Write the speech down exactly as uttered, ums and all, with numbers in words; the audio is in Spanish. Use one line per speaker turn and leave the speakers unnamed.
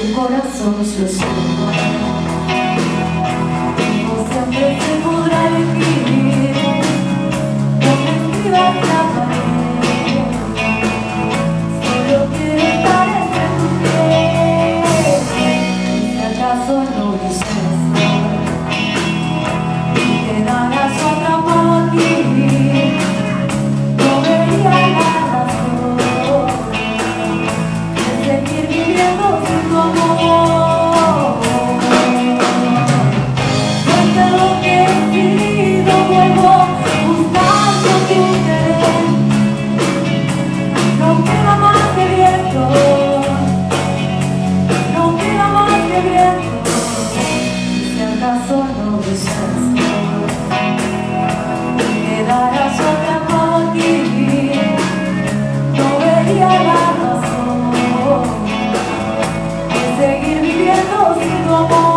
tu corazón yo sé. No siempre se podrá elegir, no me escribas la pared, solo quiero estar entre tus pies. Si acaso no dices y quedarás atrapado aquí, no vería la razón de seguir viviendo sin tu amor. Cuenta lo que he sido, vuelvo buscando tu querer. No queda más que viento, no queda más que viento. Si acaso no dices, quedarás atrapado aquí, no vería la razón de seguir viviendo sin tu amor.